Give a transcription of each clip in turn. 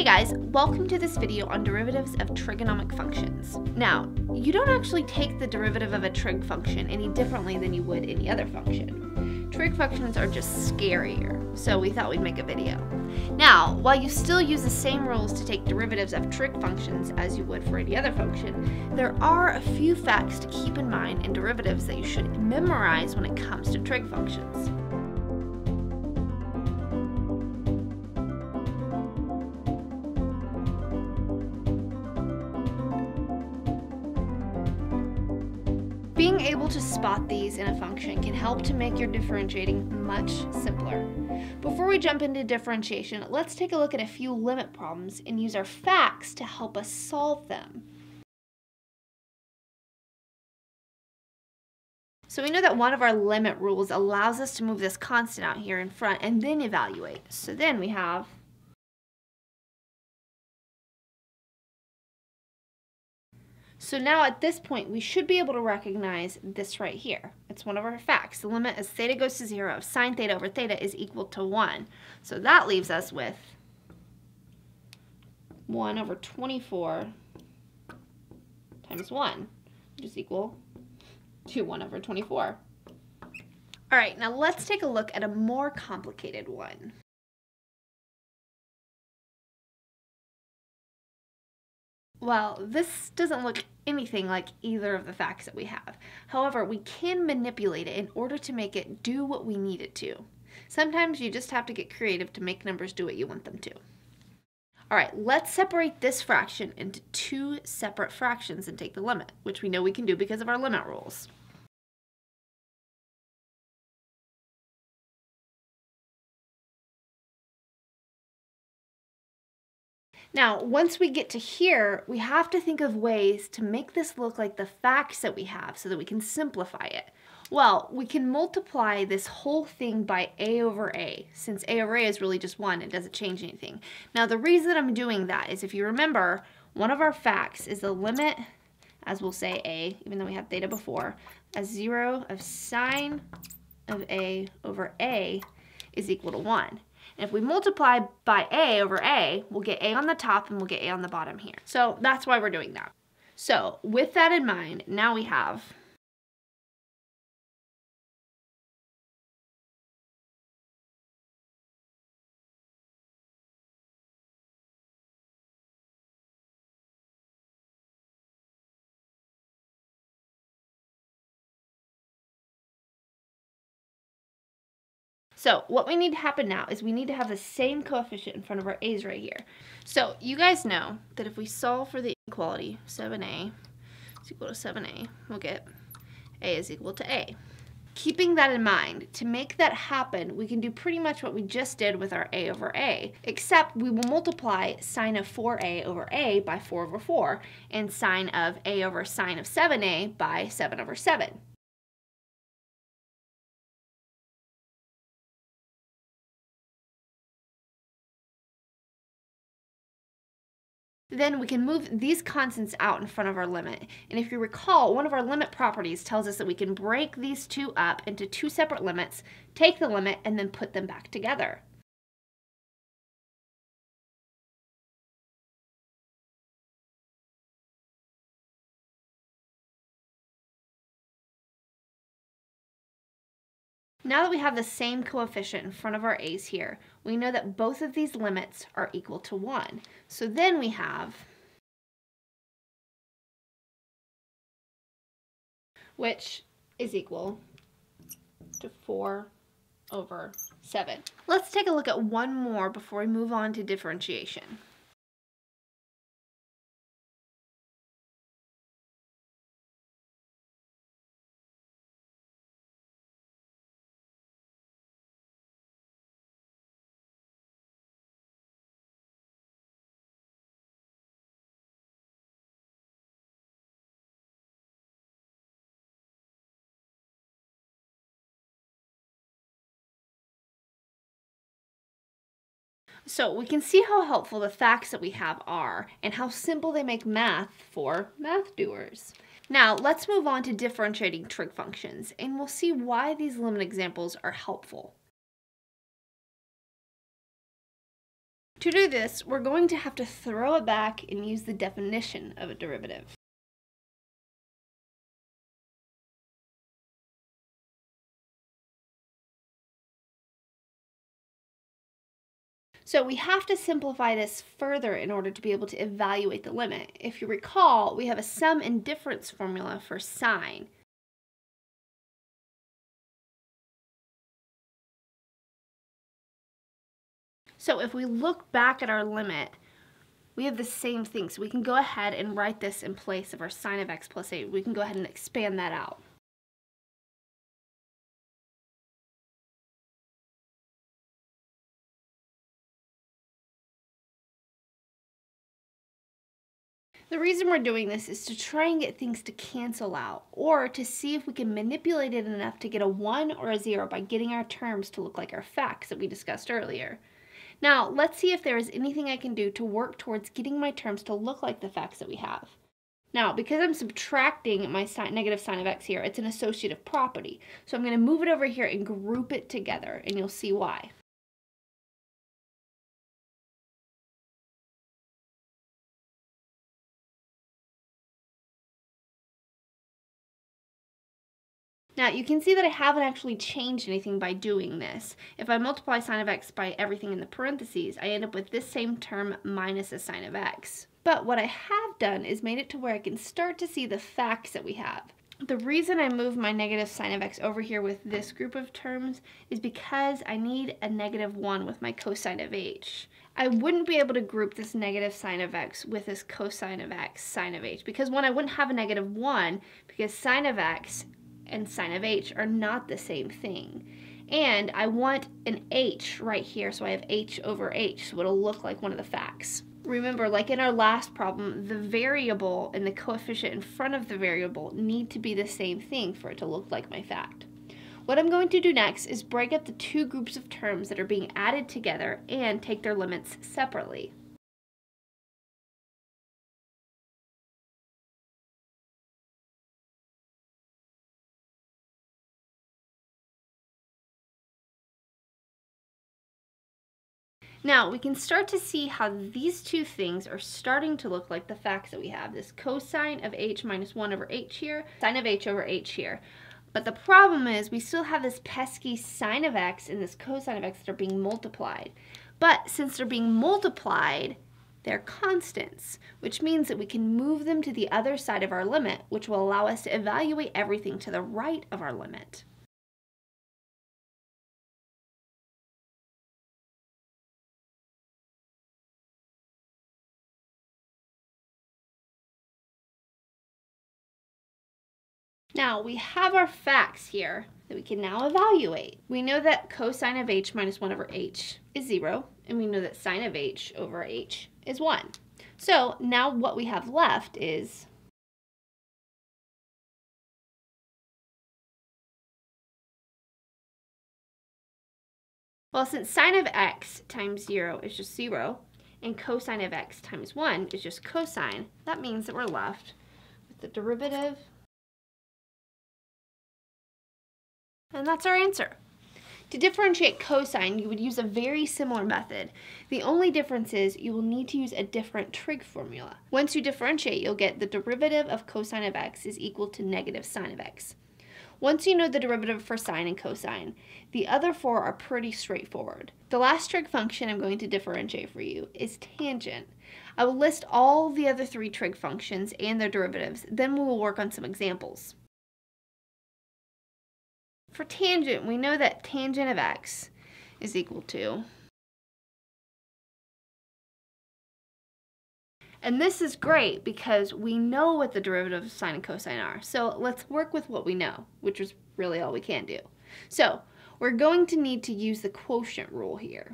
Hey guys, welcome to this video on derivatives of trigonomic functions. Now, you don't actually take the derivative of a trig function any differently than you would any other function. Trig functions are just scarier, so we thought we'd make a video. Now, while you still use the same rules to take derivatives of trig functions as you would for any other function, there are a few facts to keep in mind in derivatives that you should memorize when it comes to trig functions. Being able to spot these in a function can help to make your differentiating much simpler. Before we jump into differentiation, let's take a look at a few limit problems and use our facts to help us solve them. So we know that one of our limit rules allows us to move this constant out here in front and then evaluate. So then we have So now at this point, we should be able to recognize this right here. It's one of our facts. The limit as theta goes to 0 of sine theta over theta is equal to 1. So that leaves us with 1 over 24 times 1, which is equal to 1 over 24. All right, now let's take a look at a more complicated one. Well, this doesn't look anything like either of the facts that we have. However, we can manipulate it in order to make it do what we need it to. Sometimes you just have to get creative to make numbers do what you want them to. All right, let's separate this fraction into two separate fractions and take the limit, which we know we can do because of our limit rules. Now, once we get to here, we have to think of ways to make this look like the facts that we have so that we can simplify it. Well, we can multiply this whole thing by a over a, since a over a is really just 1, it doesn't change anything. Now, the reason I'm doing that is if you remember, one of our facts is the limit, as we'll say a, even though we had theta before, as 0 of sine of a over a is equal to 1. And if we multiply by a over a, we'll get a on the top and we'll get a on the bottom here. So that's why we're doing that. So with that in mind, now we have So what we need to happen now is we need to have the same coefficient in front of our a's right here. So you guys know that if we solve for the inequality, 7a is equal to 7a, we'll get a is equal to a. Keeping that in mind, to make that happen, we can do pretty much what we just did with our a over a, except we will multiply sine of 4a over a by 4 over 4, and sine of a over sine of 7a by 7 over 7. Then we can move these constants out in front of our limit. And if you recall, one of our limit properties tells us that we can break these two up into two separate limits, take the limit, and then put them back together. Now that we have the same coefficient in front of our a's here, we know that both of these limits are equal to 1. So then we have, which is equal to 4 over 7. Let's take a look at one more before we move on to differentiation. So we can see how helpful the facts that we have are and how simple they make math for math doers. Now let's move on to differentiating trig functions and we'll see why these limit examples are helpful. To do this, we're going to have to throw it back and use the definition of a derivative. So we have to simplify this further in order to be able to evaluate the limit. If you recall, we have a sum and difference formula for sine. So if we look back at our limit, we have the same thing. So we can go ahead and write this in place of our sine of x plus 8. We can go ahead and expand that out. The reason we're doing this is to try and get things to cancel out, or to see if we can manipulate it enough to get a 1 or a 0 by getting our terms to look like our facts that we discussed earlier. Now, let's see if there is anything I can do to work towards getting my terms to look like the facts that we have. Now, because I'm subtracting my negative sine of x here, it's an associative property. So I'm going to move it over here and group it together, and you'll see why. Now, you can see that I haven't actually changed anything by doing this. If I multiply sine of x by everything in the parentheses, I end up with this same term minus a sine of x. But what I have done is made it to where I can start to see the facts that we have. The reason I moved my negative sine of x over here with this group of terms is because I need a negative 1 with my cosine of h. I wouldn't be able to group this negative sine of x with this cosine of x sine of h, because one, I wouldn't have a negative 1 because sine of x and sine of h are not the same thing. And I want an h right here, so I have h over h, so it'll look like one of the facts. Remember, like in our last problem, the variable and the coefficient in front of the variable need to be the same thing for it to look like my fact. What I'm going to do next is break up the two groups of terms that are being added together and take their limits separately. Now, we can start to see how these two things are starting to look like the facts that we have. This cosine of h minus 1 over h here, sine of h over h here. But the problem is we still have this pesky sine of x and this cosine of x that are being multiplied. But since they're being multiplied, they're constants, which means that we can move them to the other side of our limit, which will allow us to evaluate everything to the right of our limit. Now, we have our facts here that we can now evaluate. We know that cosine of h minus 1 over h is 0, and we know that sine of h over h is 1. So now what we have left is well, since sine of x times 0 is just 0, and cosine of x times 1 is just cosine, that means that we're left with the derivative. And that's our answer. To differentiate cosine, you would use a very similar method. The only difference is you will need to use a different trig formula. Once you differentiate, you'll get the derivative of cosine of x is equal to negative sine of x. Once you know the derivative for sine and cosine, the other four are pretty straightforward. The last trig function I'm going to differentiate for you is tangent. I will list all the other three trig functions and their derivatives, then we will work on some examples. For tangent, we know that tangent of x is equal to, and this is great because we know what the derivatives of sine and cosine are. So let's work with what we know, which is really all we can do. So we're going to need to use the quotient rule here.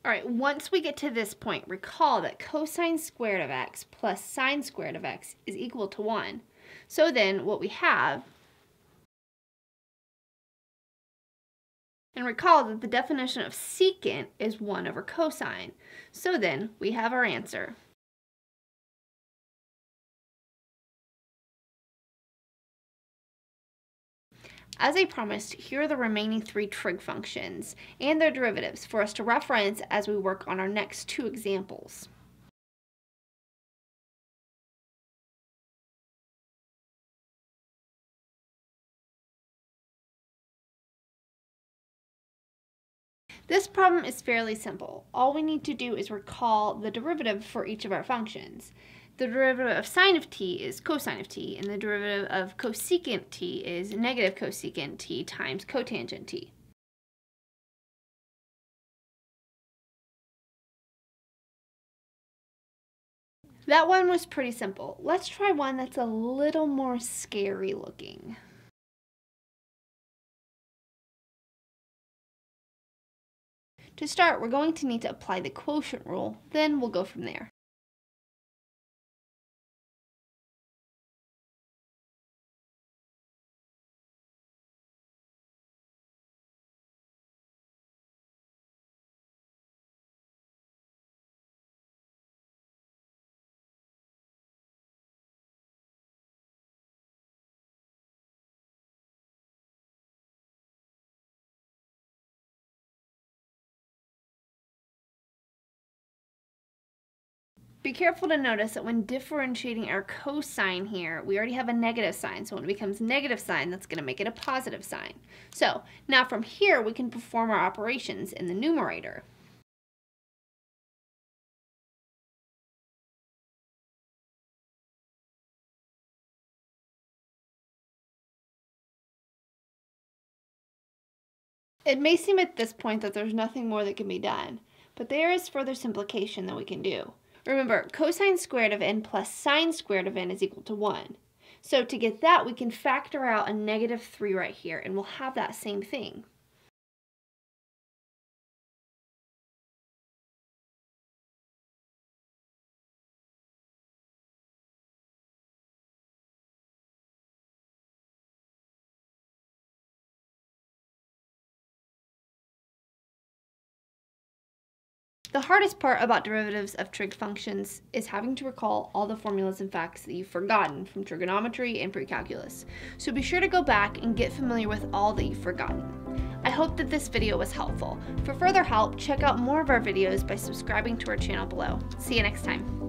All right, once we get to this point, recall that cosine squared of x plus sine squared of x is equal to 1. So then what we have, and recall that the definition of secant is 1 over cosine. So then we have our answer. As I promised, here are the remaining 3 trig functions and their derivatives for us to reference as we work on our next 2 examples. This problem is fairly simple. All we need to do is recall the derivative for each of our functions. The derivative of sine of t is cosine of t, and the derivative of cosecant t is negative cosecant t times cotangent t. That one was pretty simple. Let's try one that's a little more scary looking. To start, we're going to need to apply the quotient rule, then we'll go from there. Be careful to notice that when differentiating our cosine here, we already have a negative sign. So when it becomes negative sign, that's going to make it a positive sign. So now from here, we can perform our operations in the numerator. It may seem at this point that there's nothing more that can be done, but there is further simplification that we can do. Remember, cosine squared of n plus sine squared of n is equal to 1. So to get that, we can factor out a negative 3 right here, and we'll have that same thing. The hardest part about derivatives of trig functions is having to recall all the formulas and facts that you've forgotten from trigonometry and pre-calculus. So be sure to go back and get familiar with all that you've forgotten. I hope that this video was helpful. For further help, check out more of our videos by subscribing to our channel below. See you next time.